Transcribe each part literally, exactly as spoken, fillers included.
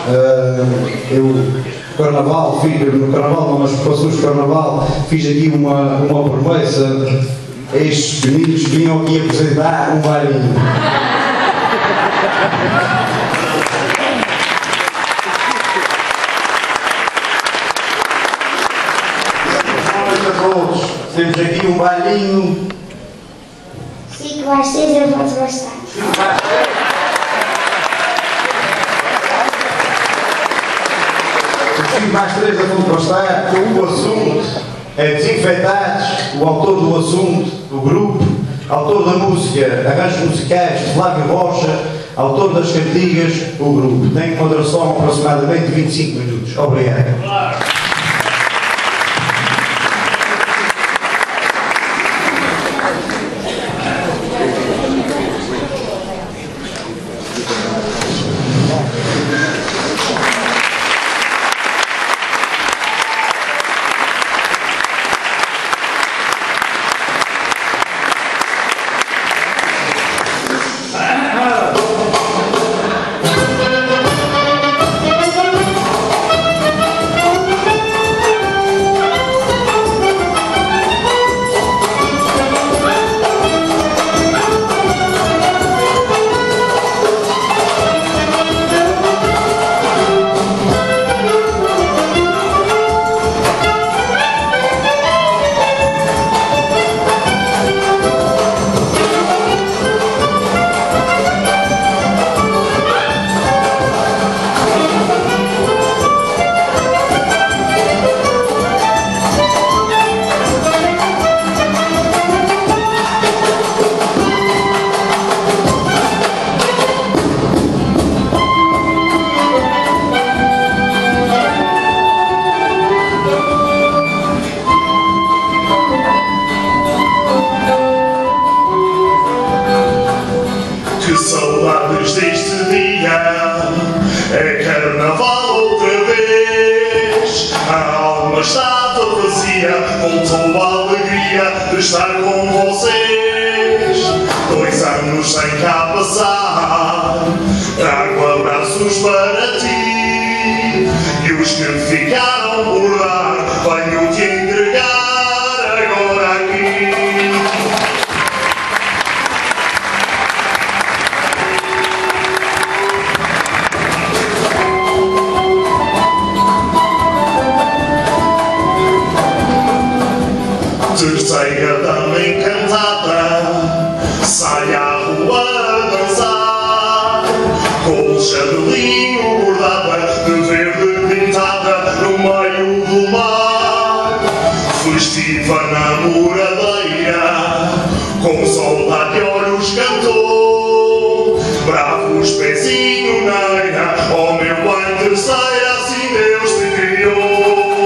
Uh, eu, no Carnaval, fiz, no Carnaval, não, mas passou-se Carnaval, fiz aqui uma, uma promessa a estes meninos que vinham aqui apresentar um bailinho. Temos aqui um bailinho. cinco às seis eu faço bastante. cinco às três eu vou postar. O assunto é Desinfetados. O autor do assunto, do grupo, autor da música, arranjos musicais, Flávio Rocha, autor das cantigas, o grupo. Tem uma duração aproximadamente de vinte e cinco minutos. Obrigado. Voltou a alegria de estar com vocês. Dois anos sem cá passar, trago abraços para ti. E os que ficaram por dar, venho te entregar agora aqui. Terceira dama encantada, sai à rua a dançar, colcha de linho bordada, de verde pintada no meio do mar. Festiva namoradeira, com saudade de olhos cantou, bravos pezinho neira, ó meu bem terceira, assim Deus te criou.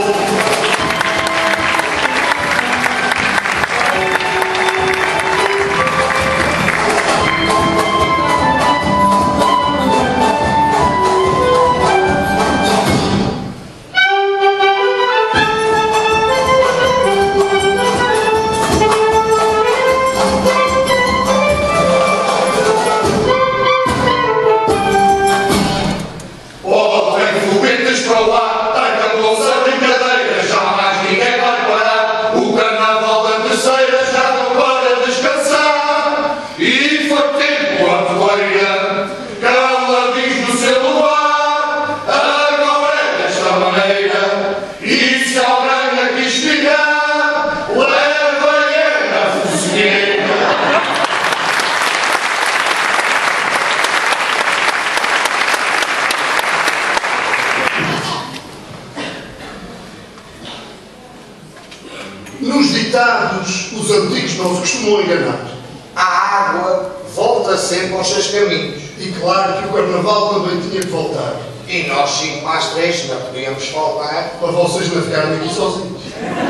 Nos ditados, os antigos não se costumam enganar. A água volta sempre aos seus caminhos. E claro que o Carnaval também tinha que voltar. E nós cinco mais três não podíamos faltar. Para vocês não ficarem aqui sozinhos.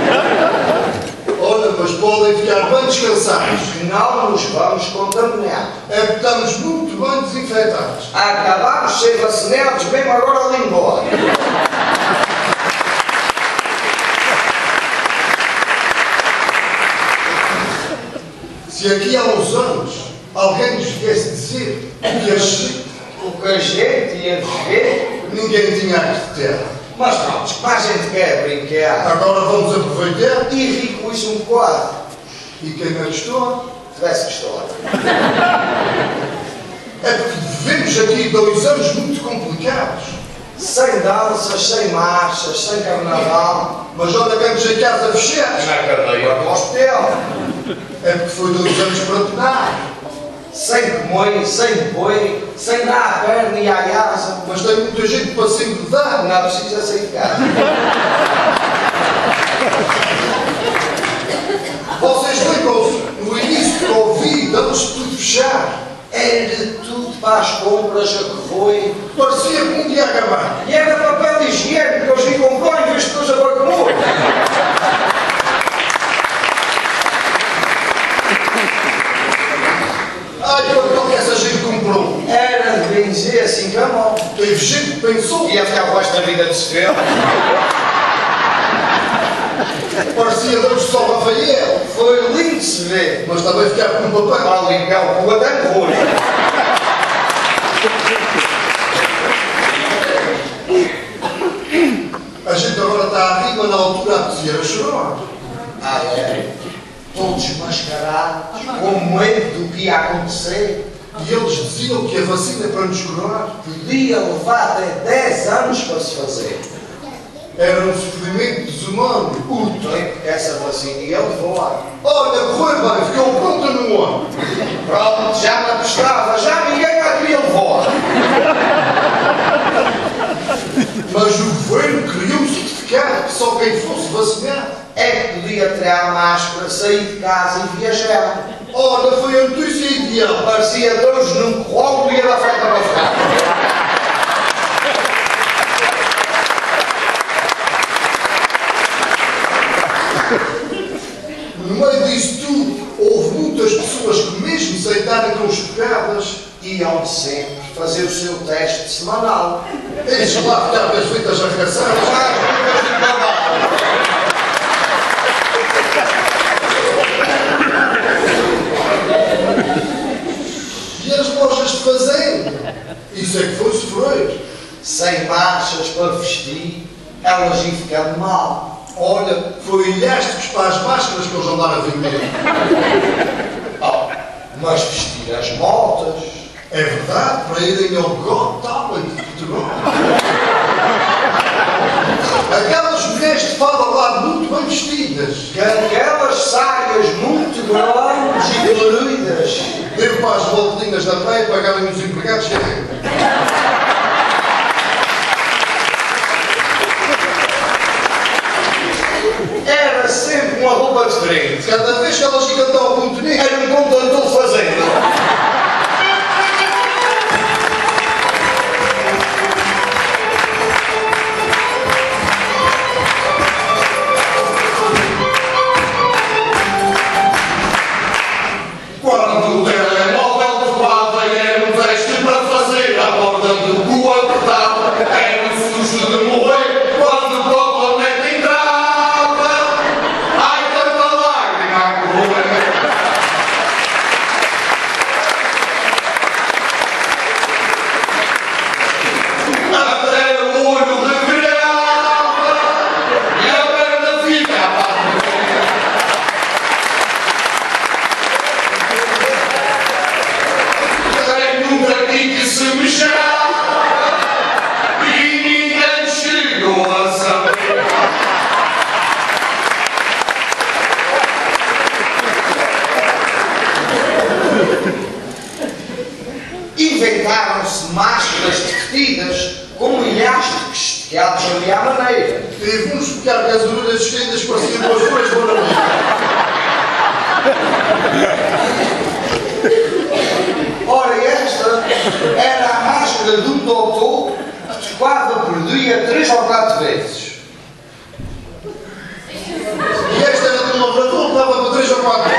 Olha, mas podem ficar bem descansados. Não nos vamos contaminar. É que estamos muito bem desinfetados. Acabamos de ser vacinados mesmo agora ali embora. Se aqui há uns anos alguém nos viesse dizer que as... o que a gente ia viver Ninguém tinha acreditado. Mas pronto, como a gente quer brincar Agora vamos aproveitar. e rir com isso um bocado. E quem não estou? Tivesse que estar. É porque vivemos aqui dois anos muito complicados. Sem danças, sem marchas, sem carnaval. Mas olha que antes em casa fechados. Na cadeia do hospital. É porque foi dois anos para nada. Sem comoi, sem boi, sem dar a perna e a asa. Mas tem muita gente para se enredar. Não precisa sair de casa. Vocês lembram-se, no início do Covid, antes de tudo fechar, Era tudo para as compras a que foi. parecia que um dia acabar. E era papel higiênico que hoje comprou em vez de coisa para comer. Ai, quanto que essa gente comprou? Era de benzer assim como mão. Teve gente que pensou. Ia ficar o resto da vida de sofrer. Parecia Deus de São Rafael. Foi lindo de se ver. Mas também ficar com um papel. Para limpar o cu até me foi. A gente agora está a rir, mas na altura a dizer a chorar. Ah, é? Todos mascarados, com medo do que ia acontecer. E eles diziam que a vacina para nos curar Podia levar até dez anos para se fazer. era um sofrimento desumano. O tempo que essa vacina ia levar. Olha, correu bem, ficou pronta no ano. Pronto, já me apostava, já ninguém a queria levar. Mas o governo criou um certificado que só quem fosse vacinado. É que podia tirar a máscara, sair de casa e viajar. Olha, foi a notícia ideal. Parecia Deus num colo e era feita para ficar. No meio disso tudo, houve muitas pessoas que, mesmo sem estarem constipadas, Iam sempre fazer o seu teste semanal. eles lá ficaram com as fitas arregaçadas. E as lojas de fazenda? Isso é que foi sofrer. Sem marchas para vestir, elas iam ficando mal. Olha, foi elásticos para as máscaras que eles andaram a vender. Oh, mas vestir as motas. É verdade, para irem ao Got Talent de Portugal. Aquelas mulheres de fada lá muito bem vestidas. Com aquelas saias muito grandes e coloridas. Deu para as voltinhas da praia pagarem os empregados que Era sempre uma roupa diferente. cada vez que elas cantavam muito bonito, Era um condutor de fazenda. Quando o telemóvel tocava e era um teste para fazer a borda do cu apertava, era um susto de morrer quando o totalmente entrava. Ai, tanta lágrima a correr. Até o olho revirava e a perna ficava. Nunca que se mexer e ninguém chegou a saber. Inventaram-se máscaras derretidas com elásticos esticados ali à maneira. teve uns ficar com as orelhas estendidas pareciam com as duas maravilhas. Ora, esta era a máscara de um doutor que tocava por dia três ou quatro vezes. E esta era de um lavrador que dava para três ou quatro.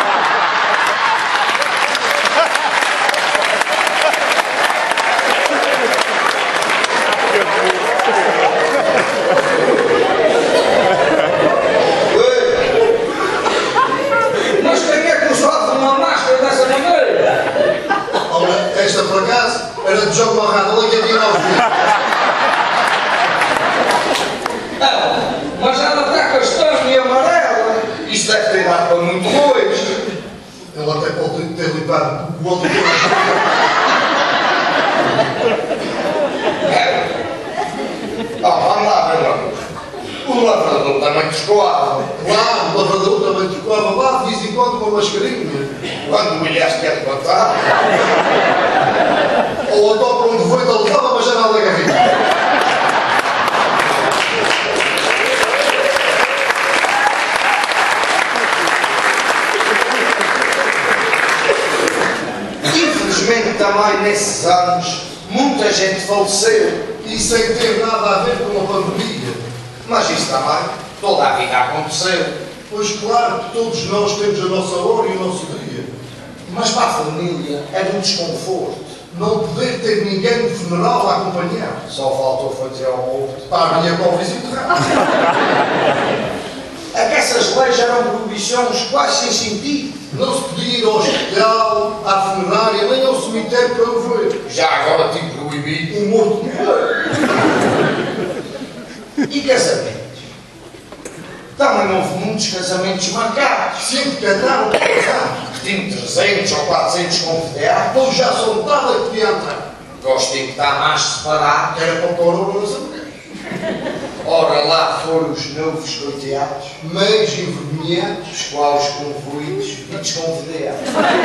Mas quem é que usava uma máscara dessa maneira? Olha, esta por acaso era de João Barrado, ali que havia nove dias. O aluguel. Ah, vamos lá, Bruno. O lavrador também descoava. Claro, o lavrador também trocava lá de vez em quando uma mascarinha. Quando o Ilhas quer contar. Ou então para onde foi, ele levava para a janela da garrinha. Infelizmente também nesses anos muita gente faleceu. E sem ter nada a ver com a pandemia. Mas isso também, toda a vida aconteceu. Pois claro que todos nós temos a nossa hora e o nosso dia. Mas para a família é um desconforto. Não poder ter ninguém no funeral a acompanhar. Só faltou fazer ao morto. Para a minha pobre enterrada. É que essas leis eram proibições quase sem sentido. Não se podia ir ao hospital, à funerária, nem ao cemitério para o ver. Já agora tive proibido. O morto E casamentos? Também houve muitos casamentos marcados. sempre cantaram para casar. Que tinham trezentos ou quatrocentos convidados. Pois já são nada que podia entrar. Gostei de estar mais separado. Era para pôr ouro nas mulheres. Ora lá foram os novos coiteados, Meios envergonhados. os quais convidados e desconvidados.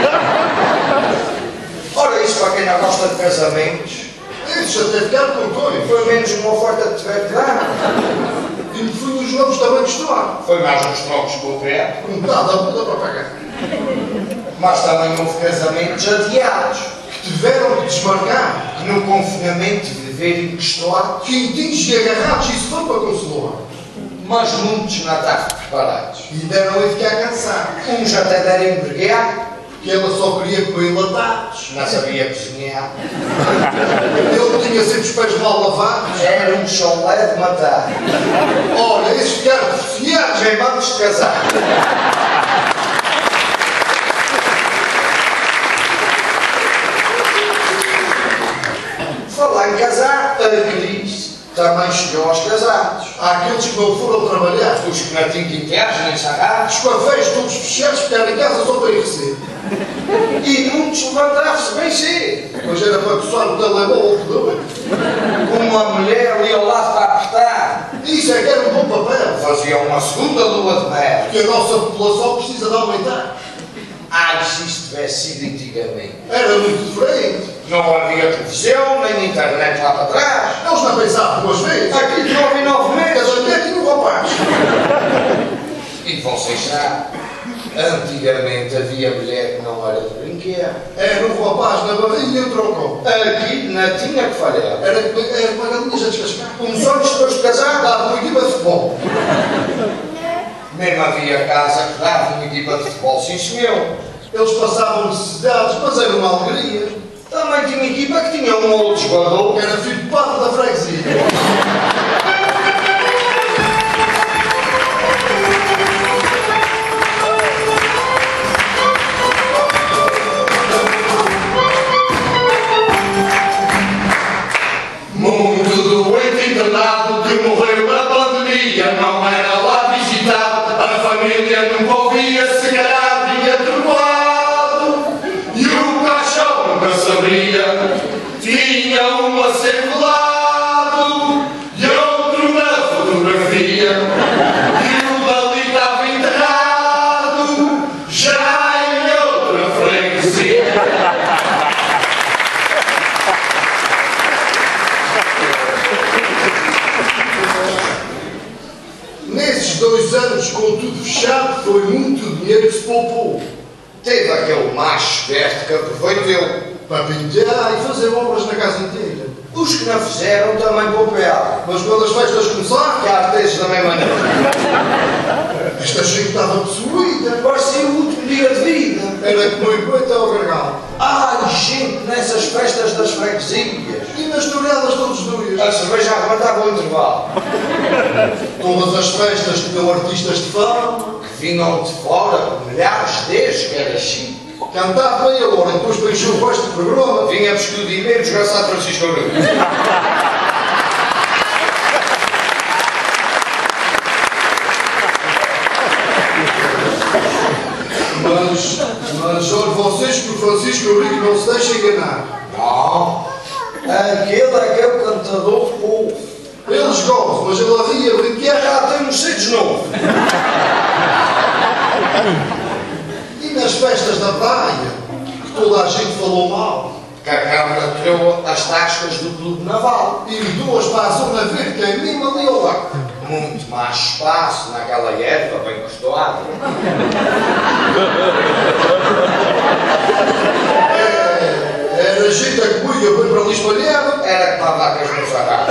Ora, isso para quem não gosta de casamentos, Esses até ficaram com dois. foi menos uma oferta de verdade. E me fui nos novos também que estão. Foi mais uns trocos com o teatro. Metade da muda para pagar. Mas também houve casamentos adiados, Que tiveram que desmarcar. que no confinamento viveram encostelados. Quintinhos e agarrados, isso foi para consolar. Mas muitos não estavam preparados. E deram-lhe ficar cansados. Uns até deram embriagar, Que ela só queria comer enlatados. não sabia cozinhar. Ele tinha sempre os pés mal lavados. Era um cholé de matar. Olha, esses ficaram divorciados. Bem, vamos casar. Falar em casar, a Cris também chegou aos casados. Há aqueles que não foram trabalhar. Os que não tinham quintais nem sagrados. Os cafés todos fechados ficaram em casa só para ir receber. E muitos levantavam-se bem cedo. Pois era para coçar o telemóvel que deu. Uma mulher ali ao lado para apertar. Isso é que era um bom papel. Fazia uma segunda lua de mel. Porque a nossa população precisa de aumentar. Ai, se isto tivesse sido antigamente. Era muito diferente. Não havia televisão, nem internet lá para trás. Eles não pensavam duas vezes. Aqui de nove em nove meses. Cada mulher tinha um rapaz. E vocês sabem, antigamente havia mulher que não era de brinquedo. Era um rapaz na barriga e um trocão. Aqui não tinha que falhar. Era, era uma galinha a descascar. Começamos depois de casar, Dava uma equipa de futebol. mesmo havia casa que dava uma equipa de futebol, sim senhor. Eles passavam necessidades, mas era uma alegria. Também tinha equipa que tinha um ou outro jogador. Era filho de pato da freguesia. Muito doente internado que morreu na pandemia, não era lá visitado, a família nunca ouvia, se calhar vinha trombado. E o caixão nunca sabia, tinha um a ser velado e outro na fotografia. E o dali estava enterrado, já em outra freguesia. Nesses dois anos, com tudo fechado, foi muito dinheiro que se poupou. Teve aquele macho esperto que aproveitou. Para pintar e fazer obras na casa inteira. Os que não fizeram também pouparam. Mas quando as festas começaram, Que há desses da mesma maneira. esta gente estava possuída. Parecia o último dia de vida. Era como o coito ao gargalo. Ai, gente, nessas festas das freguesias. E nas touradas todos os dias. A cerveja arrematava o intervalo. Todas as festas tinham artistas de fama. Que vinham de fora, milhares desde que era chique. Cantava meia hora, depois para encher o resto do programa. Vinha buscar o dinheiro desgraçado Francisco Abreu. Mas, mas olha, vocês que o Francisco diz que o rico não se deixa enganar. Não. Aquele é que é o cantador do povo. Eles gozam, mas ele havia Que brinquedo. já tem um sítio de novo. E nas festas da praia, que toda a gente falou mal. Que a Câmara tirou as tascas do Clube Naval. E duas para a zona verde, que é mesmo ali ao lado. Muito mais espaço naquela erva bem costurada. Era gente a que buia bem para ali espalhada. Era que para vacas no sarrafo.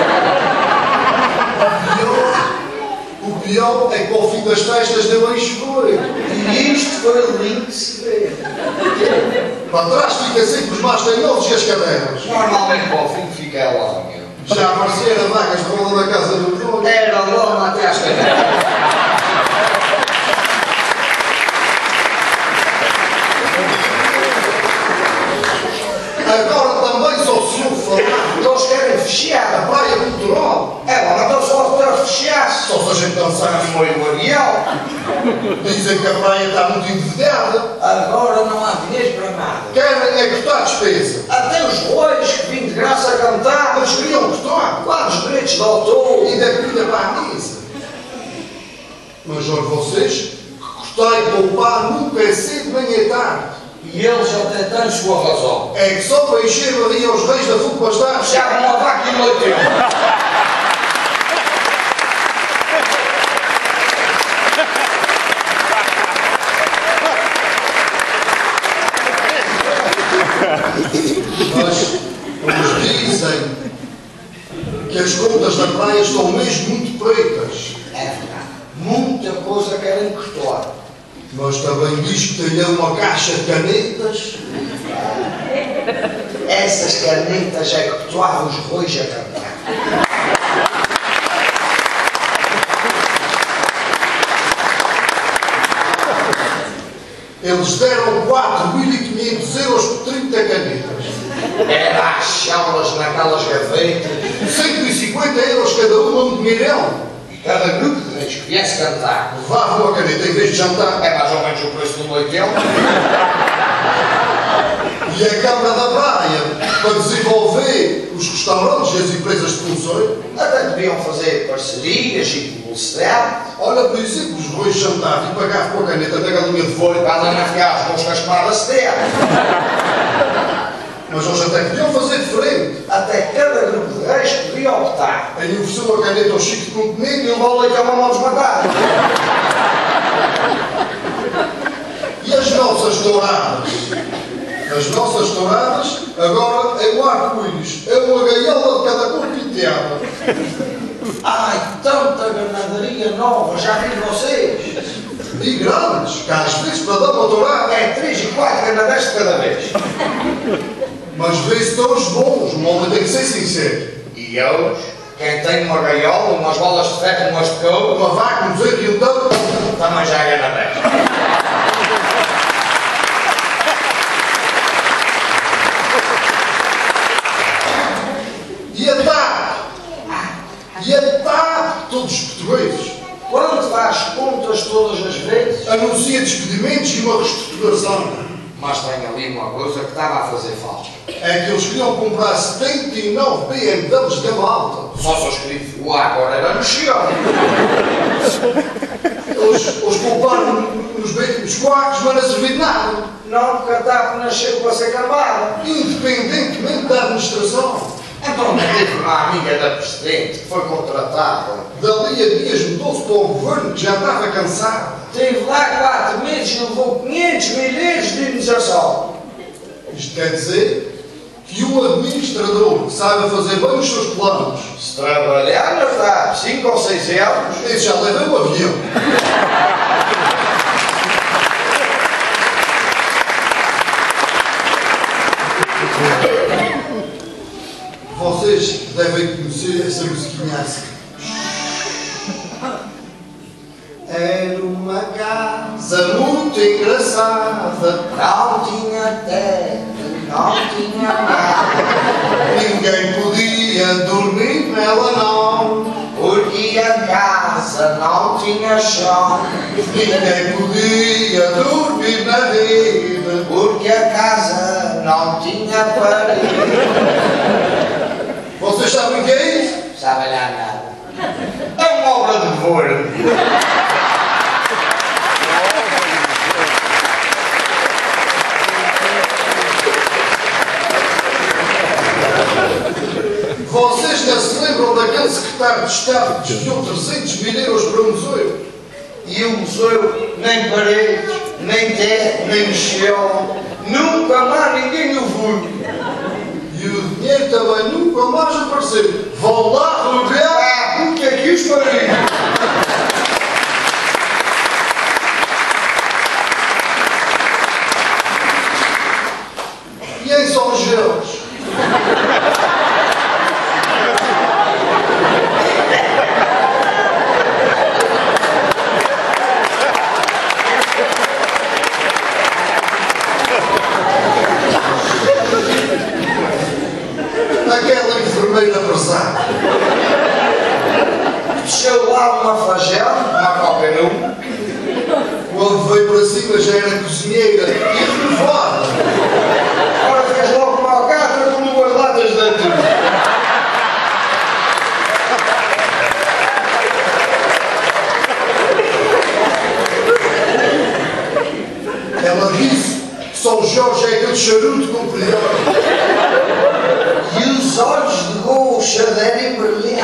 O pior é que ao fim das festas deu a escura. E isto foi lindo de se ver. Para trás fica sempre os mais tenhosos e as cadeiras. Normalmente ao fim fica ela mesmo. Já apareceram vagas de roda na casa do dono. Era lama até às cadeiras. Agora também só se ouve falar Eles querem da fechar. praia cultural. É bom, então só para fechar. Só se a gente dançar. Foi o avião. Dizem que a praia está muito endividada. Agora não há dinheiro para nada. Querem é cortar a despesa. Até os bois que vêm de graça a cantar. Mas queriam cortar. Quantos direitos de autor? E da comida para a mesa. Mas olha vocês, que cortar e poupar nunca é cedo nem é tarde. E eles até têm sua razão. É que só para encher ali aos reis da fuga bastar. Já vão lavar aqui no leitão. Mas eles dizem que as contas da praia estão mesmo muito pretas. É verdade. Muita coisa querem cortar. Mas também diz que tem uma caixa de canetas. Essas canetas é que cortavam os bois a cantar. Eles deram quatro mil e quinhentos euros por trinta canetas. Era achá-las naquelas gavetas. cento e cinquenta euros cada uma, um dinheirão. E cada grupo de reis que viesse cantar. Levavam a caneta em vez de jantar. É mais ou menos o preço do leitão. E a Câmara da Praia, para desenvolver os restaurantes e as empresas de produção, Até deviam fazer parcerias e publicidade. olha, por exemplo, os dois jantavam e pagavam com a caneta da galinha de folha. Para lá navegar com os cascamadas se der. Mas eles até podiam fazer diferente. Até cada grupo de reis podia optar. Aí ofereceu uma caneta ao Chico de Continente E o bolo leitão a mão desmatada. e as nossas douradas. As nossas douradas, agora é um arco-íris, é uma gaiola de cada cor piteada. Ai, tanta ganadaria nova, já vi vocês. E grandes, que às vezes para dar uma dourada. É três e quatro ganadeiros de cada vez. Mas vê-se tão os bons, o homem tem que ser sincero. E eles, quem tem uma gaiola, umas bolas de ferro, umas de couro, Uma vaca, um bezerro e um touro. também já é ganadeiro. E a T A P? E a T A P, todos os portugueses, Quando faz contas todas as vezes, anuncia despedimentos e uma reestruturação. mas tem ali uma coisa que estava a fazer falta. É que eles queriam comprar setenta e nove B M Ws de gama alta. Só se eu escrevi lá agora era no Chão. Eles, eles compraram nos veículos quadros, mas não serviu de nada. Não, porque a T A P nasceu para ser gambada. Independentemente da administração. Então teve uma amiga da Presidente que foi contratada. Dali a dias mudou-se para o governo que já estava cansado. Teve lá quatro meses e levou quinhentos milhões de indenização. Isto quer dizer que um administrador que saiba fazer bem os seus planos, Se trabalhar na T A P cinco ou seis euros, esse já leva um avião. Vocês devem conhecer essa musiquinha assim. Era uma casa muito engraçada. não tinha teto, não tinha nada. Ninguém podia dormir nela não. Porque a casa não tinha chão. Ninguém podia dormir na rede, Porque a casa não tinha parede. vocês sabem o que é isso? Sabe lá nada. É uma obra de Word. Vocês já se lembram daquele secretário de Estado que desviou trezentos mil euros para o museu? E o museu nem paredes, nem teto, nem chão. Nunca mais ninguém o viu. E o dinheiro também nunca mais apareceu. Vão lá rever. Ah, puta que os pariu. E em São Jorge? Aquela enfermeira pesada. Desceu lá uma flagela, uma qualquer um. Quando veio para cima já era cozinheira e renovada. Agora fez logo uma alcatra com duas latas de atum. Ela disse que São Jorge é aquele charuto com colhão. E os olhos de gol, chadeira e brilhante.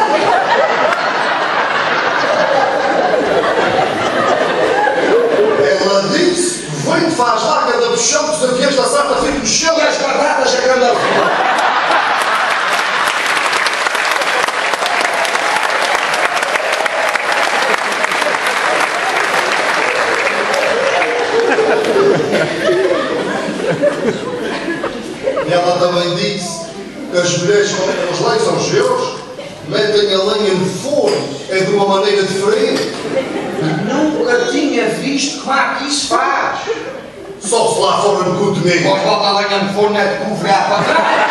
Ela disse que o vento faz lá cada puxão que os aviões da Santa ficam no chão. E as batatas a grande rua. E ela também disse que as mulheres, quando elas lá em São Jorge, metem a lenha no forno, é de uma maneira diferente. Nunca tinha visto como é que isso faz. Só se lá fora no cu de mim. Pós volta a lenha no forno é de convirar para trás.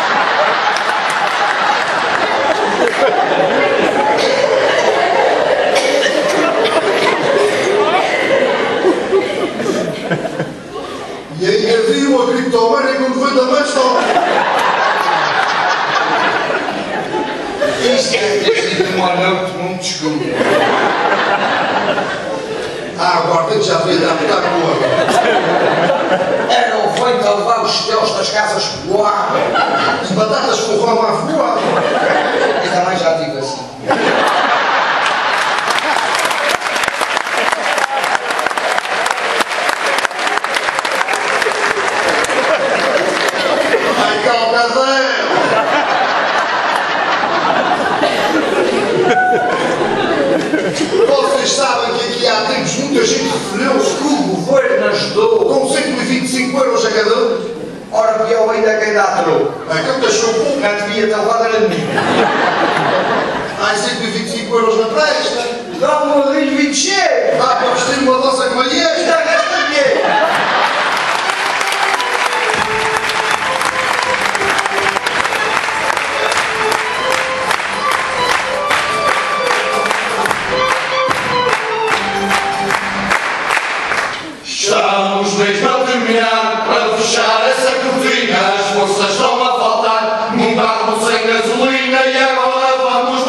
E aí havia uma criptomania quando foi também só. Isto deve ter sido uma noite muito escura. Ah, agora tem que já ver a muita cor. Era o vento a levar os teus das casas para o ar. As batatas com ramo a voar. E também já tive assim. Ai, calcadela! Vocês sabem que aqui há tempos muita gente referiu-se Que o governo ajudou. com cento e vinte e cinco euros a cada um. Ora, pior ainda quem dá troco. Aquilo que achou pouco. Não devia ter levado era de mim. Há cento e vinte e cinco euros na presta. Dá-me um rio vinte cheio. Dá para vestir uma doça como a E esta. dá gasta dinheiro. Estamos mesmo a terminar, para fechar essa cortina, as forças estão a faltar, num carro sem gasolina e agora vamos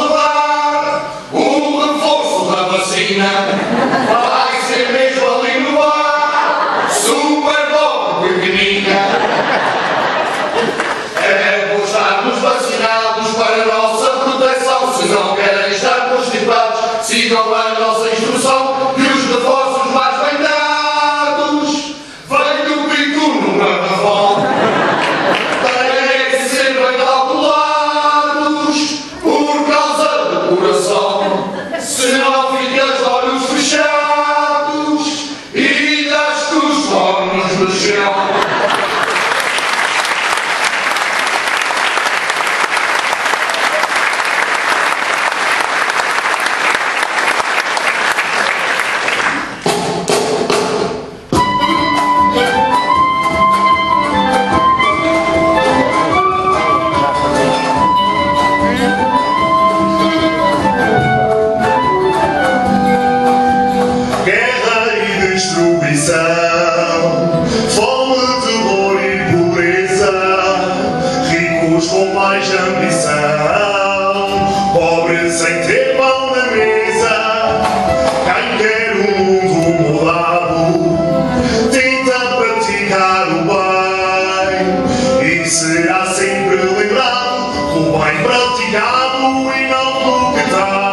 sem ter pão na mesa. Quem quer um mundo mudado tenta praticar o bem e será sempre lembrado do bem praticado e não do que tem.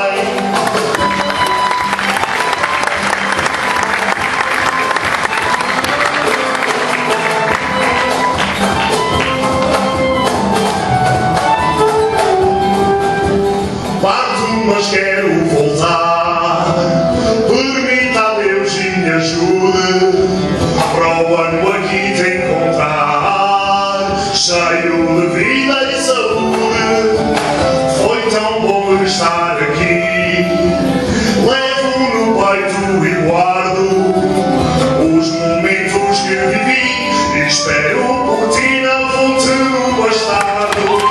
Mas quero voltar. Permita a Deus e me ajude para o ano aqui te encontrar, cheio de vida e saúde. Foi tão bom estar aqui. Levo no peito e guardo os momentos que vivi e espero por ti não futuro bastardo.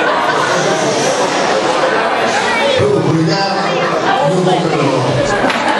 Obrigado.